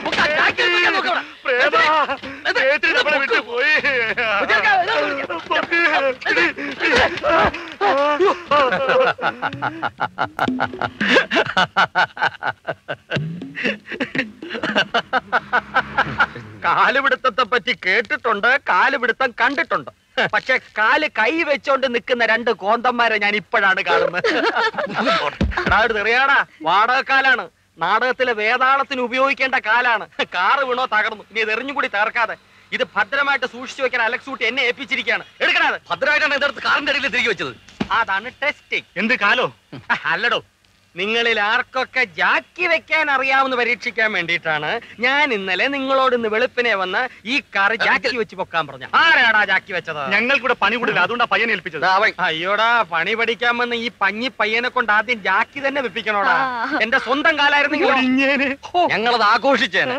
കാലുപിടുത്തത്തെ പറ്റി കേട്ടിട്ടുണ്ട്, കാലുപിടുത്തം കണ്ടിട്ടുണ്ട്. പക്ഷെ കാല് കൈ വെച്ചോണ്ട് നിൽക്കുന്ന രണ്ട് കോന്തന്മാരെ ഞാൻ ഇപ്പോഴാണ് കാണുന്നത്. അറിയാടാ, വാടകക്കാലാണ്. നാടകത്തിലെ വേതാളത്തിന് ഉപയോഗിക്കേണ്ട കാലാണ്. കാറ് വീണോ തകർന്നു, ഇനി ഇത് എറിഞ്ഞും കൂടി തകർക്കാതെ ഇത് ഭദ്രമായിട്ട് സൂക്ഷിച്ചു വെക്കാൻ അലക്സൂട്ടി എന്നെ ഏൽപ്പിച്ചിരിക്കുകയാണ്. എടുക്കണത് ഭദ്രമായിട്ടാണ് ഇതെടുത്ത് കാറിന്റെ അടിയിൽ തിരികെ വെച്ചത്. അതാണ് ടെസ്റ്റിംഗ്. എന്ത് കാലോ? അല്ലടോ, നിങ്ങളിൽ ആർക്കൊക്കെ ജാക്കി വെക്കാൻ അറിയാമെന്ന് പരീക്ഷിക്കാൻ വേണ്ടിയിട്ടാണ് ഞാൻ ഇന്നലെ നിങ്ങളോട് ഇന്ന് വെളുപ്പിനെ വന്ന് ഈ കാറ് ജാക്കി വെച്ച് പൊക്കാൻ പറഞ്ഞു. ആരാടാ ജാക്കി വെച്ചത്? ഞങ്ങൾക്കൂടെ പണി കൂടില്ല, അതുകൊണ്ടാ പയ്യനെ ഏൽപ്പിച്ചത്. അയ്യോടാ, പണി പഠിക്കാൻ വന്ന് ഈ പഞ്ഞി പയ്യനെ കൊണ്ട് ആദ്യം ജാക്കി തന്നെ വെപ്പിക്കണോടാ. എന്റെ സ്വന്തം കാലായിരുന്നെങ്കിൽ ഞങ്ങളത് ആഘോഷിച്ചേനെ.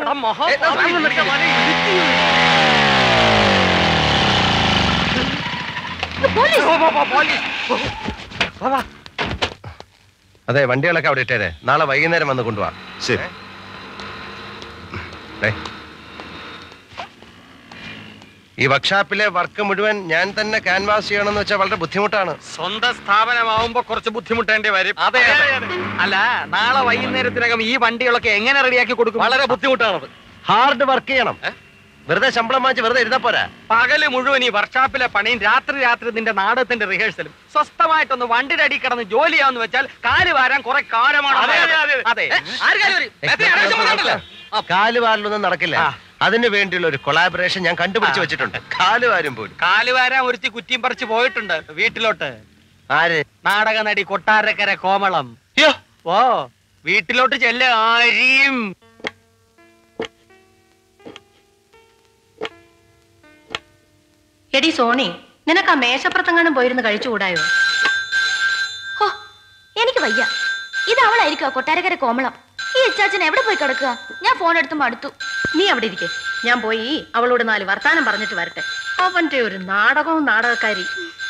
അതെ, വണ്ടികളൊക്കെ അവിടെ ഇട്ടേരെ. നാളെ വൈകുന്നേരം വന്ന് കൊണ്ടുപോവാ. ശരി. ഈ വർക്ക്ഷോപ്പിലെ വർക്ക് മുഴുവൻ ഞാൻ തന്നെ ക്യാൻവാസ് ചെയ്യണമെന്ന് വെച്ചാൽ വളരെ ബുദ്ധിമുട്ടാണ്. സ്വന്തം സ്ഥാപനമാവുമ്പോ കുറച്ച് ബുദ്ധിമുട്ടേണ്ടി വരും. അതെ, അല്ല, നാളെ വൈകുന്നേരത്തിനകം ഈ വണ്ടികളൊക്കെ എങ്ങനെ റെഡിയാക്കി കൊടുക്കും? വളരെ ബുദ്ധിമുട്ടാണത്. ഹാർഡ് വർക്ക് ചെയ്യണം. വെറുതെ ശമ്പളം വാങ്ങിച്ച് വെറുതെ ഇരുന്നാ പോരാ. പകല് മുഴുവൻ ഈ വർക്ക്ഷോപ്പിലെ പണിയും രാത്രി നിന്റെ നാടകത്തിന്റെ റിഹേഴ്സലും. സ്വസ്ഥമായിട്ടൊന്ന് വണ്ടിയുടെ അടി കിടന്ന് ജോലി ചെയ്യാന്ന് വെച്ചാൽ കാല് വാരാൻ കുറെ കാലമാണ്. അതെ, കാലുവാരലൊന്നും നടക്കില്ല. അതിനു വേണ്ടിയുള്ള ഒരു കൊളാബറേഷൻ ഞാൻ കണ്ടുപിടിച്ച് വെച്ചിട്ടുണ്ട്. കാലുവാരും പോലും. കാലുവാരാൻ ഒരുത്തി കുറ്റിയും പറിച്ച് പോയിട്ടുണ്ട് വീട്ടിലോട്ട്. ആര്? നാടക നടി കൊട്ടാരക്കര കോമളം. ഓ, വീട്ടിലോട്ട് ചെല്ല. ആരെയും എടി സോണി, നിനക്ക് ആ മേശപ്പുറത്തെങ്ങാനും പോയിരുന്ന് കഴിച്ചുകൂടായോ? ഹോ, എനിക്ക് വയ്യ. ഇത് അവളായിരിക്കോ കൊട്ടാരക്കര കോമളം? ഈ ഇച്ചാച്ചൻ എവിടെ പോയി കിടക്കുക? ഞാൻ ഫോൺ എടുത്ത് മടുത്തു. നീ അവിടെ ഇരിക്കെ, ഞാൻ പോയി അവളോട് 4 വർത്താനം പറഞ്ഞിട്ട് വരട്ടെ. അവന്റെ ഒരു നാടകവും നാടകക്കാരി.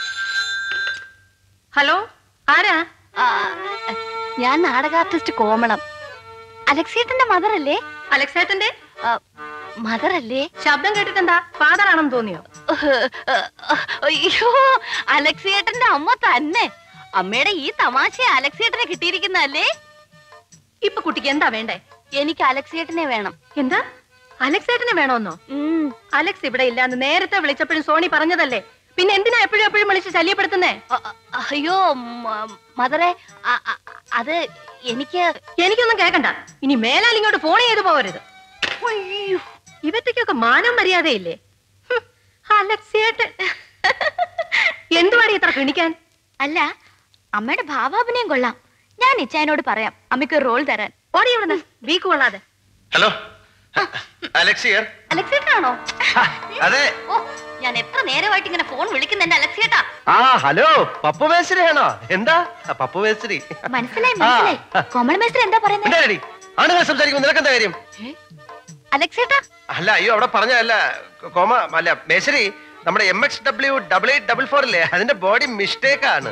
ഹലോ, ആരാ? ഞാൻ നാടക ആർട്ടിസ്റ്റ് കോമളം. അലക്സേട്ടന്റെ മദർ അല്ലേ? അലക്സേട്ടന്റെ മദർ അല്ലേ? ശബ്ദം കേട്ടിട്ടെന്താ ഫാദർ ആണെന്ന് തോന്നിയോ? അയ്യോ, അലക്സേട്ടന്റെ അമ്മ തന്നെ. അമ്മയുടെ ഈ തമാശ അലക്സേട്ടനെ കിട്ടിയിരിക്കുന്നല്ലേ? ഇപ്പൊ കുട്ടിക്ക് എന്താ വേണ്ടേ? എനിക്ക് അലക്സേട്ടനെ വേണം. എന്താ? അലക്സേട്ടനെ വേണോന്നോ? അലക്സ് ഇവിടെ ഇല്ലാന്ന് നേരത്തെ വിളിച്ചപ്പോഴും സോണി പറഞ്ഞതല്ലേ. പിന്നെ എന്തിനാ എപ്പോഴും വിളിച്ച് ശല്യപ്പെടുത്തുന്നേ? അയ്യോ മദറെ, അത് എനിക്കൊന്നും കേക്കണ്ട. ഇനി മേലാൽ ഇങ്ങോട്ട് ഫോൺ ചെയ്ത് പോകരുത്. ഇവറ്റയ്ക്കൊക്കെ മാനം മര്യാദയില്ലേ? അലക്സേട്ടൻ എന്തുവാടി ഇത്ര കിണിക്കാൻ? അല്ല, അമ്മയുടെ ഭാവാഭിനയം കൊള്ളാം. ഞാൻ ഇച്ചായനോട് പറയാം അമ്മയ്ക്ക് ഒരു റോൾ തരാൻ. ഓടി ഇവിടുന്ന്, വീക്ക് കൊള്ളാതെ. Hello, Alex sir. അലക്സേട്ടനാണോ? അതെ. ഓ, ഞാൻ എത്ര നേരമായിട്ട് ഇങ്ങനെ ഫോൺ വിളിക്കുന്നുണ്ട് അലക്സേട്ടാ. ഹലോ, പപ്പു മേസ്ത്രിയാണോ? എന്താ പപ്പു മേസ്ത്രി? മനസ്സിലായി. കോമള മേസ്ത്രി എന്താ പറയുന്നത്? ആണുങ്ങൾ സംസാരിക്കുമ്പോൾ നിനക്കെന്താ കാര്യം? അലക്സേട്ടാ? അല്ല, അയ്യോ, അവിടെ പറഞ്ഞതല്ല. അല്ല മേശ്രി, നമ്മുടെ MXW8844 ഇല്ലേ, അതിന്റെ ബോഡി മിസ്റ്റേക്ക് ആണ്.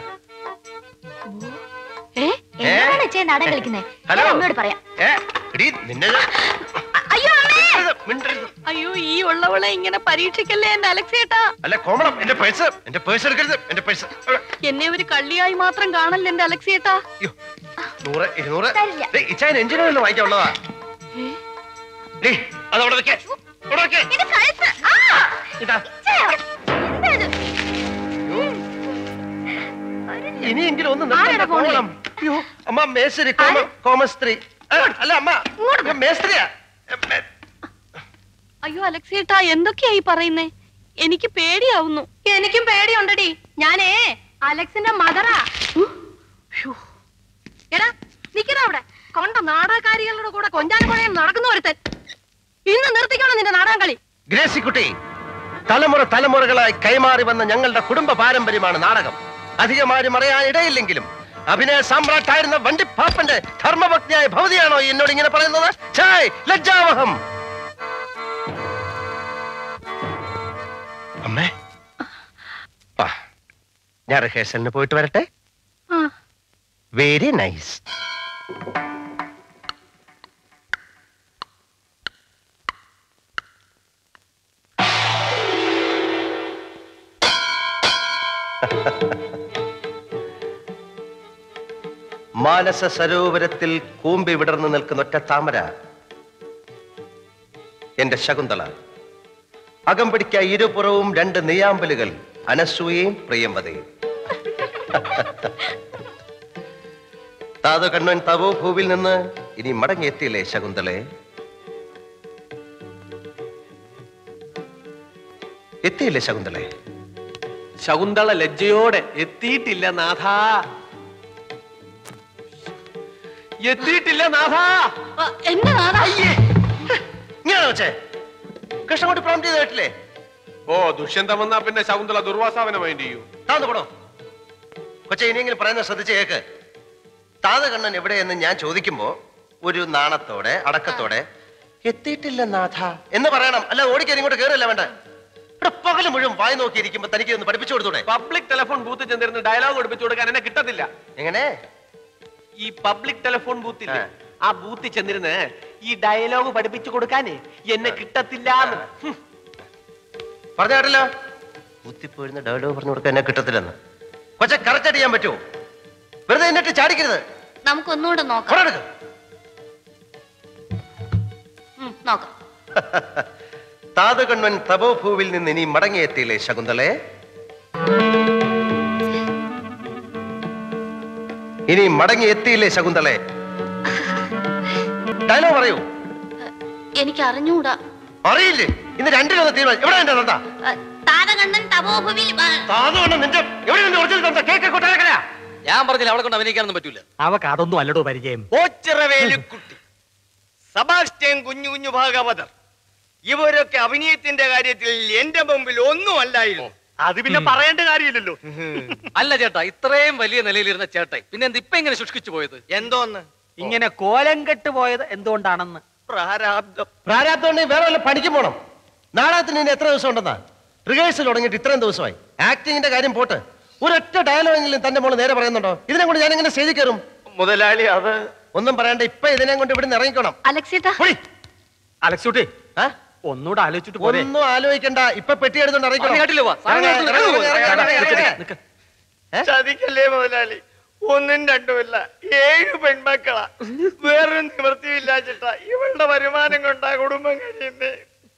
നാടകം കളിക്കുന്നേ? അമ്മയോട് പറയാം. അയ്യോ, ഈ ഉള്ളവളെ ഇങ്ങനെ പരീക്ഷിക്കല്ലേ എന്റെ അലക്സേട്ടാ. അല്ല കോമളം, എന്റെ പേഴ്സ് എടുക്കരുത്. എന്റെ പേഴ്സ് എന്നെ ഒരു കള്ളിയായി മാത്രം കാണല്ലേ എന്റെ അലക്സേട്ടാ. 100 200 ഇച്ചായൻ എഞ്ചിനീയറിന് വാങ്ങിക്കാനുള്ളതാ. അതവിടെ വെക്കേ. ഇനിയെങ്കിലും ഒന്ന് കോമളം. അമ്മ മേസ്ത്രി, കോമസ്ത്രീ. അല്ല അമ്മ മേസ്ത്രിയാ. അയ്യോ അലക്സേട്ടാ, എന്തൊക്കെയായി പറയുന്നേ? എനിക്ക് പേടിയാവുന്നു. എനിക്കും പേടിയുണ്ടടി. ഞാനേ അലക്സിന്റെ മദറാ. എടാ നിക്കടാ അവിടെ. കൊണ്ട നാടകക്കാരികളുടെ കൂടെ കൊഞ്ചാനപ്പുഴയിൽ നടക്കുന്ന ഒരുത്തൻ. ഇന്ന് നിർത്തിക്കണം നിന്റെ നാടകം കളി. ഗ്രേസിക്കുട്ടി, തലമുറകളായി കൈമാറി വന്ന ഞങ്ങളുടെ കുടുംബ പാരമ്പര്യമാണ് നാടകം. അധികമാരും അറിയാൻ ഇടയില്ലെങ്കിലും അഭിനയ സാമ്രാട്ടായിരുന്ന വണ്ടിപ്പാപ്പന്റെ ധർമ്മഭക്തിയായ ഭവതിയാണോ എന്നോട് ഇങ്ങനെ പറയുന്നത്? ഛായ്, ലജ്ജാവഹം. അമ്മേ, ഞാൻ റിഹേഴ്സലിന് പോയിട്ട് വരട്ടെ. Very nice. മാനസ സരോവരത്തിൽ കൂമ്പി വിടർന്നു നിൽക്കുന്ന ഒറ്റ താമര എന്റെ ശകുന്തള. അകമ്പടിക്ക ഇരുപുറവും 2 നെയ്യാമ്പലുകൾ, അനസൂയയും പ്രിയംവതയും. താതു കണ്ണൻ തവോ ഭൂവിൽ നിന്ന് ഇനി മടങ്ങിയെത്തിയില്ലേ ശകുന്തളെ? എത്തിയില്ലേ ശകുന്തളെ? ശകുന്തള ലജ്ജയോടെ എത്തിയിട്ടില്ല നാഥാ, എത്തിയിട്ടില്ല നാഥാ. എന്റെ നാഥാ. ഇങ്ങനെ വെച്ചേ കൃഷ്ണൻകുട്ടി പ്രോം ചെയ്ത് കേട്ടില്ലേ? ഓ, ദുഷ്യന്തം വന്നാ പിന്നെ ശകുന്തള ദുർവാസാവനെ മൈൻഡ് ചെയ്യൂ. താന്ന് പോടോ കൊച്ചെ. ഇനിയെങ്കിലും പറയുന്നത് ശ്രദ്ധിച്ച് കേക്ക്. താത കണ്ണൻ എവിടെയെന്ന് ഞാൻ ചോദിക്കുമ്പോ ഒരു നാണത്തോടെ അടക്കത്തോടെ എത്തിയിട്ടില്ല നാഥ എന്ന് പറയണം. അല്ല ഓടിക്കാൻ ഇങ്ങോട്ട് കയറില്ല വേണ്ട. ഇവിടെ പകല് മുഴുവൻ വായി നോക്കിയിരിക്കുമ്പോ തനിക്ക് ഒന്ന് പഠിപ്പിച്ചു കൊടുത്തൂടെ? പബ്ലിക് ടെലിഫോൺ ബൂത്ത് ചെന്നിരുന്ന് ഡയലോഗ് പഠിപ്പിച്ചു കൊടുക്കാൻ എന്നെ കിട്ടത്തില്ല. എങ്ങനെ? ഈ പബ്ലിക് ടെലിഫോൺ ബൂത്തിൽ ആ ബൂത്തിൽ ചെന്നിരുന്ന് ഈ ഡയലോഗ് പഠിപ്പിച്ചു കൊടുക്കാനേ എന്നെ കിട്ടത്തില്ല. പറഞ്ഞ കേട്ടല്ലോ, ബുദ്ധിപ്പോയിരുന്ന ഡയലോഗ് പറഞ്ഞു കൊടുക്കാൻ എന്നെ കിട്ടത്തില്ലെന്ന്. കൊച്ചെ കറക്റ്റ് ചെയ്യാൻ പറ്റുമോ? വെറുതെ എന്നിട്ട് ചാടിക്കരുത്. നമുക്കൊന്നുകൂടെ നോക്കാം. പുറമെടുക്ക്. നോക്കാം. താതകണ്ണൻ തപോഭൂവിൽ നിന്ന് ഇനി മടങ്ങിയെത്തിയില്ലേ ശകുന്തളെ? ഇനി മടങ്ങിയെത്തിയില്ലേ ശകുന്തളെ? ഡയലോഗ് പറയൂ. എനിക്ക് അറിഞ്ഞൂടാ. അറിയില്ലേ? ഇന്ന് 2 തീരുമാനം. എവിടെ എന്റെ തന്ത? താരകണ്ണൻ തപോഭൂവിൽ. താതകണ്ണൻ നിന്റെ എവിടെ നിന്റെ ഒറിജിനൽ തന്ത? കേക്ക് കൊട്ടാരക്കര. ഞാൻ പറഞ്ഞില്ല അവളെ കൊണ്ട് അഭിനയിക്കാനൊന്നും പറ്റൂല. അവക്ക് അതൊന്നും അല്ലടോ പരിചയം. ഓച്ചിറവേലിക്കുട്ടി, സബാസ്റ്റ്യൻ കുഞ്ഞു കുഞ്ഞു ഭാഗവതർ, ഇവരൊക്കെ അഭിനയത്തിന്റെ കാര്യത്തിൽ എന്റെ മുമ്പിൽ ഒന്നും അല്ലായിരുന്നു. അത് പിന്നെ പറയേണ്ട കാര്യമില്ലല്ലോ. അല്ല ചേട്ടാ, ഇത്രയും വലിയ നിലയിലിരുന്ന ചേട്ടായി പിന്നെ എന്ത് ഇപ്പൊ ഇങ്ങനെ ശുഷ്കിച്ചു പോയത്? എന്തോന്ന് ഇങ്ങനെ കോലം കെട്ട് പോയത് എന്തുകൊണ്ടാണെന്ന്. പ്രാരാബ്ദം. പ്രാരാബ്ദം വേറെ വല്ല പണിക്കും പോണം. നാടകത്തിന് ഇനി എത്ര ദിവസം ഉണ്ടെന്നാ? റിഹേഴ്സൽ തുടങ്ങിയിട്ട് ഇത്രയും ദിവസമായി. ആക്ടിങ്ങിന്റെ കാര്യം പോട്ട്, ഒരൊറ്റ ഡയലോഗെങ്കിലും തന്റെ മോള് നേരെ പറയുന്നുണ്ടോ? ഇതിനെ കൊണ്ട് ഞാൻ എങ്ങനെ സ്റ്റേജിൽ കയറും? മുതലാളി, അത് ഒന്നും പറയണ്ട. ഇപ്പൊ ഇതിനെ കൊണ്ട് ഇവിടെ ഇറങ്ങിക്കണം. അലക്സേട്ടാ, അലക്സൂട്ടി ഒന്നുകൂടെ ആലോചിച്ചിട്ട് ഒന്നും ആലോചിക്കണ്ട. ഇപ്പൊ പെട്ടി എടുത്തോണ്ട് ചതിക്കല്ലേ മുതലാളി. 1ഉം 2ഉമല്ല, 7 പെൺമക്കളാ. വേറൊരു നിവൃത്തിയില്ല ചേട്ടാ. ഇവളുടെ വരുമാനം കൊണ്ടാ കുടുംബം കഴിയുന്നേ.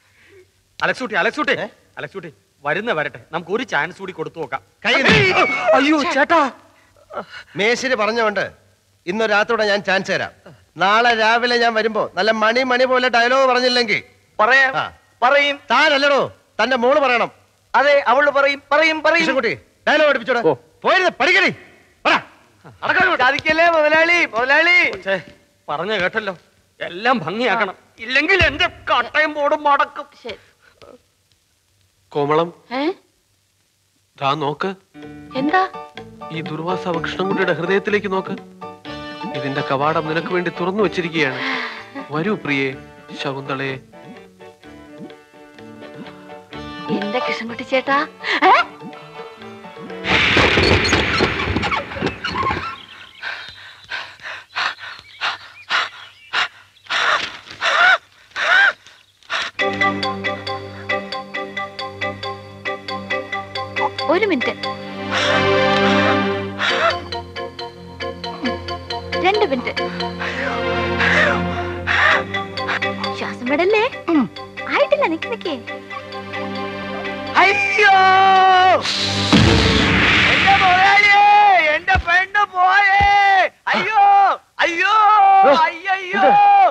അലക്സൂട്ടി വരുന്ന വരട്ടെ, നമുക്ക് ഒരു ചാൻസ് കൂടി കൊടുത്തു നോക്കാം. അയ്യോ ചേട്ടാ, മേശിരി പറഞ്ഞോണ്ട് ഇന്ന് രാത്രിയോടെ ഞാൻ ചാൻസ് തരാം. നാളെ രാവിലെ ഞാൻ വരുമ്പോ നല്ല മണി പോലെ ഡയലോഗ് പറഞ്ഞില്ലെങ്കിൽ പറയും. താനല്ലടോ, തന്റെ മോള് പറയണം. അതെ, അവള് പറയും. കുട്ടി ഡയലോഗ് പഠിപ്പിച്ചോടാ. പോയിരുന്ന് പഠിക്കണേ. ചതിക്കല്ലേ മുതലാളി. പറഞ്ഞ കേട്ടല്ലോ, എല്ലാം ഭംഗിയാക്കണം, ഇല്ലെങ്കിൽ എന്റെ കട്ടയും പോടും മടക്കും. കോമളം, നോക്ക്. എന്താ? ഈ ദുർവാസാവ് കൃഷ്ണൻകുട്ടിയുടെ ഹൃദയത്തിലേക്ക് നോക്ക്. ഇതിന്റെ കവാടം നിനക്ക് വേണ്ടി തുറന്നു വെച്ചിരിക്കുകയാണ്. വരൂ പ്രിയേ ശകുന്തളയെ. എന്റെ കൃഷ്ണൻകുട്ടി ചേട്ടാ, ഒരു മിനിറ്റ്, 2 മിനിറ്റ്. ശ്വാസം വിടല്ലേ. ആയിട്ടില്ല, നിക്കേ. അയ്യോ, എന്റെ മുതലാളിയേ, എന്റെ പെണ്ണ് പോയേ. അയ്യോ അയ്യോ അയ്യോ,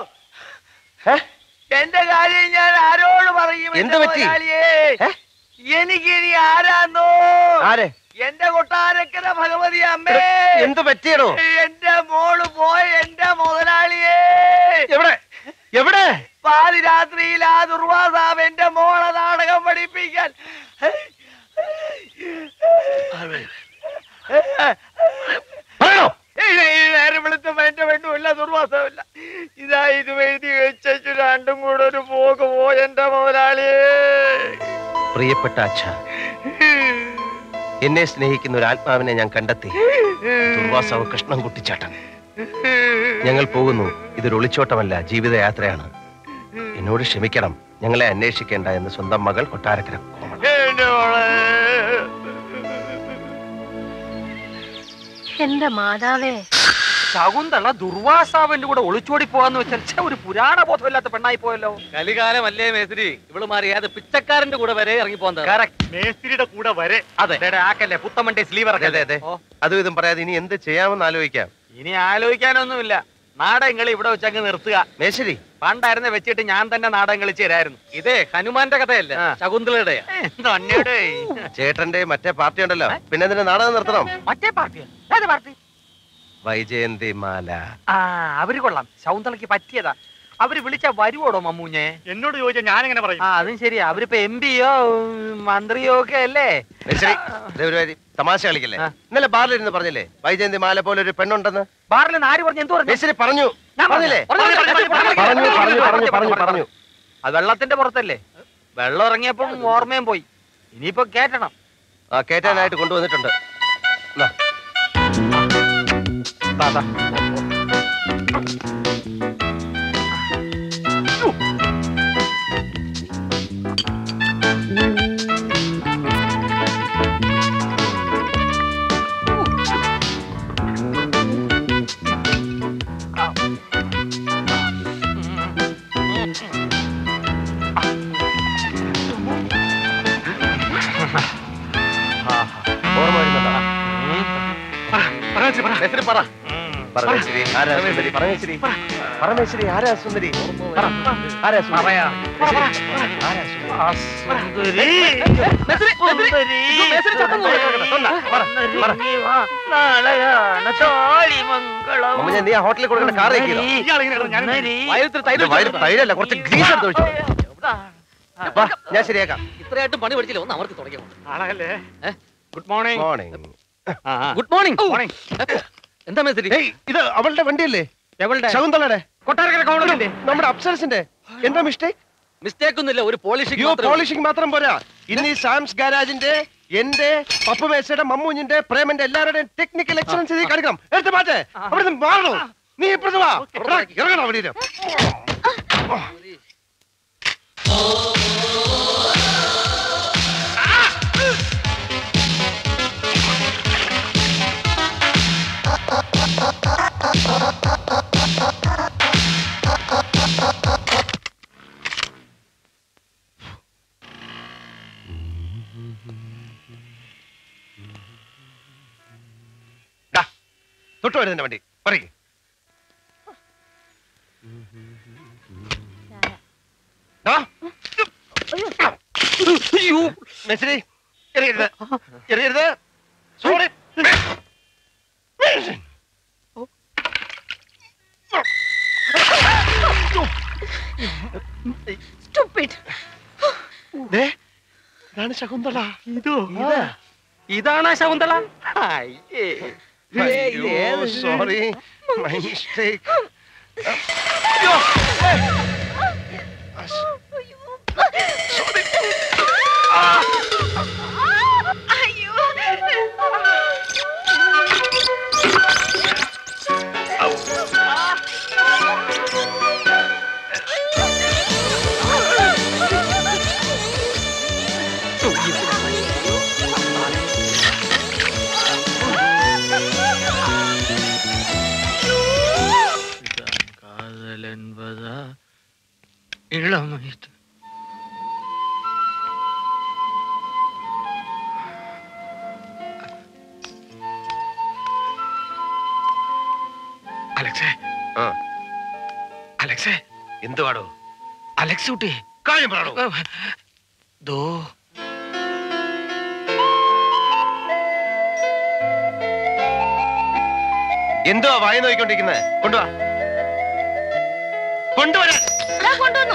എന്റെ കാര്യം ഞാൻ ആരോട് പറയും? എന്ത് പറ്റി? എനിക്കിനി ആരാന്നോ? എന്റെ കൊട്ടാരക്കര ഭഗവതി അമ്മേ, എന്ത് പറ്റിയടോ? എന്റെ മോള് പോയ എന്റെ മുതലാളിയേ. എവിടെ? പാതിരാത്രിയിൽ ആ ദുർവാസാവ് എന്റെ മോളെ നാടകം പഠിപ്പിക്കാൻ നേരം വെളുത്തുമ്പോ എന്റെ പെണ്ണുമില്ല, ദുർവാസമില്ല. ഇതാ ഇത് എഴുതി വെച്ചു, 2ഉം കൂടെ ഒരു പോക്ക് പോയ എന്റെ മുതലാളിയേ. പ്രിയപ്പെട്ട അച്ഛ, എന്നെ സ്നേഹിക്കുന്ന ഒരു ആത്മാവിനെ ഞാൻ കണ്ടെത്തി. ദുർവാസാവ് കൃഷ്ണൻകുട്ടിച്ചേട്ടൻ. ഞങ്ങൾ പോകുന്നു. ഇതൊരു ഒളിച്ചോട്ടമല്ല, ജീവിതയാത്രയാണ്. എന്നോട് ക്ഷമിക്കണം. ഞങ്ങളെ അന്വേഷിക്കേണ്ട എന്ന് സ്വന്തം മകൾ കൊട്ടാരക്കര കോമള. എന്റെ മാതാവേ, ശകുന്തള ദുർവാസാവിന്റെ കൂടെ ഒളിച്ചോടി പോവാന്ന് വെച്ചാൽ ഒരു പുരാണ ബോധമില്ലാത്ത പെണ്ണായി പോയല്ലോ. കലികാലമല്ലേ മേസ്ത്രി, ഇവള് മാറി ഏത് പിച്ചക്കാരന്റെ കൂടെ വരെ ഇറങ്ങി പോകുന്നത്. മേസ്ത്രിയുടെ കൂടെ വരെ. അതെ ആക്കല്ലേ പുത്തമണ്ടേ സ്ലീവർ. അതും ഇതും പറയാതെ ഇനി എന്ത് ചെയ്യാമെന്ന് ആലോചിക്കാം. ഇനി ആലോചിക്കാനൊന്നുമില്ല. നാടകങ്ങൾ ഇവിടെ വെച്ചങ്ങ് നിർത്തുക. മേശ്ശേരി പണ്ടായിരുന്നെ വെച്ചിട്ട് ഞാൻ തന്നെ നാടകം കളിച്ചു തരായിരുന്നു. ഇതേ ഹനുമാന്റെ കഥയല്ലേ, ശകുന്തളയുടെ. ചേട്ടന്റെ മറ്റേ പാർട്ടി ഉണ്ടല്ലോ, പിന്നെ എന്തിനാ നാടകം നിർത്തണം? മറ്റേ പാർട്ടിയാ? ഏത് പാർട്ടി? വൈജയന്തി മാല. അവര് കൊള്ളാം, ശകുന്തളയ്ക്ക് പറ്റിയതാ. അവര് വിളിച്ചാ വരുവോടോ മമ്മൂഞ്ഞെ? എന്നോട് ചോദിച്ചാൽ ഞാൻ എങ്ങനെ പറയും? അതും ശരിയാ. അവരിപ്പോ MP-യോ മന്ത്രിയോ ഒക്കെ അല്ലേ? തമാശ കളിക്കല്ലേ? ഇന്നലെ ബാറിൽ ഇരുന്ന് പറഞ്ഞില്ലേ വൈജയന്തി മാല പോലെ ഒരു പെണ്ണുണ്ടെന്ന്? ബാറിൽ ആര് പറഞ്ഞു? എന്ത് പറഞ്ഞു? പറഞ്ഞു പറഞ്ഞില്ലേ? പറഞ്ഞു. അത് വെള്ളത്തിന്റെ പുറത്തല്ലേ? വെള്ളം ഇറങ്ങിയപ്പോൾ ഓർമ്മയും പോയി. ഇനിയിപ്പോ കേറ്റണം. കേറ്റാനായിട്ട് കൊണ്ടുവന്നിട്ടുണ്ട്. ഓർമ്മ വരുന്നുണ്ടോ? പരമേശ്വരി ആരാ സുന്ദരി? നീ ആ ഹോട്ടലിൽ കൊടുക്കുന്ന കാർ തൈരല്ല, കുറച്ച് ഗ്രീസ് എടുത്ത് ഒഴിച്ചു. ഞാൻ ശരിയാക്കാം. ഇത്രയായിട്ടും പണി പഠിച്ചില്ല, ഒന്ന് അവർക്ക് തുടങ്ങിയോ. Good morning. Morning. Good morning. എന്താ മേസ്ത്രി? ഇത് അവളുടെ വണ്ടിയല്ലേ? ശകുന്തളയുടെ, കൊട്ടാരക്കര കൗണ്ടറിന്റെ, നമ്മുടെ അപ്സരസിന്റെ. എന്താ മിസ്റ്റേക്ക്? മിസ്റ്റേക്ക് ഒന്നുമില്ല, ഒരു പോളിഷിംഗ് മാത്രം പോരാ. ഇന്ന് ഈ സാംസ് ഗാരാജിന്റെ, എന്റെ, പപ്പു മേശയുടെ, മമ്മൂഞ്ഞിന്റെ, പ്രേമന്റെ എല്ലാവരുടെയും ടെക്നിക്കൽ എക്സലൻസ് ഇത് കാണിക്കണം. എടുത്ത് മാറ്റേ, അവിടെ മാറണോ? നീ ഇപ്പുറത്ത് വാ, ഇറങ്ങണം അവിടെ. തൊട്ടു വരുന്നതിന്റെ വണ്ടി പറയും. മെസ്സിരി എറിയരുത്, എറിയരുത്. സോറി. ഇതാണ് ശകുന്തള. ഇതാണ് ശകുന്തള. Sorry, my mistake. ഇളമയത്ത് അലക്സേ, അലക്സേ. എന്തുവാടോ? അലക്സ് കുട്ടി, കാര്യം പറയണോ? ദോ എന്തുവാ വായി നോക്കിക്കൊണ്ടിരിക്കുന്നത്? കൊണ്ടുവാ, കൊണ്ടുവരാൻ. കൊണ്ടുവന്നു.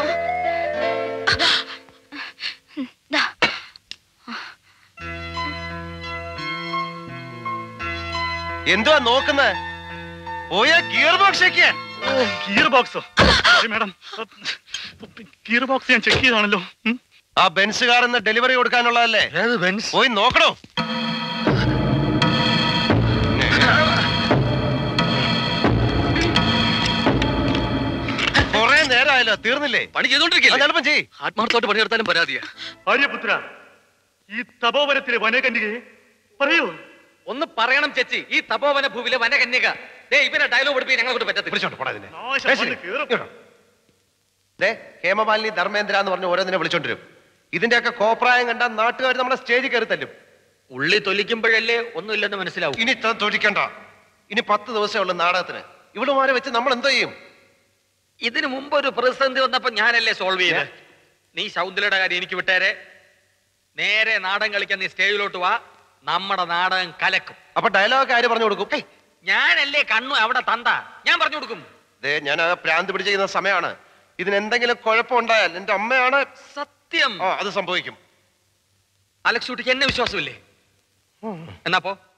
എന്തുവാ നോക്കുന്നത്? പോയ ഗിയർ ബോക്സ് ഗിയർ ബോക്സോ? മാഡം, ഗിയർ ബോക്സ് ഞാൻ ചെക്ക് ചെയ്താണല്ലോ. ആ ബെൻസ് കാറിന്ന് ഡെലിവറി കൊടുക്കാനുള്ളതല്ലേ? പോയി നോക്കണോ? കൊറേ നേരമായല്ലോ, തീർന്നില്ലേ? പണി ചെയ്തോണ്ടിരിക്കില്ല. എളുപ്പം ചെയ്യ്. ആത്മാർത്ഥമായിട്ട് പണിയെടുത്താലും പരാതിയാ. ആര്യപുത്ര, ഈ തപോവനത്തിലെ വനകന്യകയെ പറയൂ, ഒന്ന് പറയണം ചേച്ചി, ഈ തപോവന ഭൂവിലെ വനകന്യക ദേ ഇവരെ ഡയലോഗ് പഠിപ്പിക്കാൻ ഞങ്ങളെ കൊണ്ട് പറ്റത്തില്ല. വിളിച്ചോണ്ട് പോടാ ഇതിനെ. നാശം വന്ന് കേറും. ദേ ഹേമമാലിനി ധർമ്മേന്ദ്ര എന്ന് പറഞ്ഞ് ഓരോന്നിനെ വിളിച്ചോണ്ടിരും. ഇതിന്റെയൊക്കെ കോപ്രായം കണ്ടാൽ നാട്ടുകാർ നമ്മളെ സ്റ്റേജിൽ കയറി തല്ലും. ഉള്ളി തൊലിക്കുമ്പോഴല്ലേ ഒന്നുമില്ലെന്ന് മനസ്സിലാവും. ഇനി ഇത്ര തൊഴിക്കണ്ട. ഇനി 10 ദിവസമേ ഉള്ളൂ നാടകത്തിന്. ഇവിടുമാരെ വെച്ച് നമ്മൾ എന്തോ ചെയ്യും? ഇതിനു മുമ്പ് ഒരു പ്രതിസന്ധി വന്നപ്പോ ഞാനല്ലേ സോൾവ് ചെയ്തത്. നീ ശൗന്ദര്യയുടെ കാര്യം എനിക്ക് വിട്ടേരെ. നേരെ നാടകം കളിക്കാൻ നീ സ്റ്റേജിലോട്ട് വാ, നമ്മുടെ നാടകം കലക്കും. അപ്പൊ ഡയലോഗ് ആര് പറഞ്ഞു കൊടുക്കും? ഞാനല്ലേ കണ്ണു അവിടെ തന്ത, ഞാൻ പറഞ്ഞു കൊടുക്കും. ദേ ഞാൻ പ്രാന്ത് പിടിച്ചിരിക്കുന്ന സമയമാണ്. ഇതിനെന്തെങ്കിലും കുഴപ്പമുണ്ടായാൽ എന്റെ അമ്മയാണ് സത്യം. അത് സംഭവിക്കും. അലക്സ് കുട്ടിക്ക് എന്നെ വിശ്വാസമില്ലേ? എന്നാ പോ.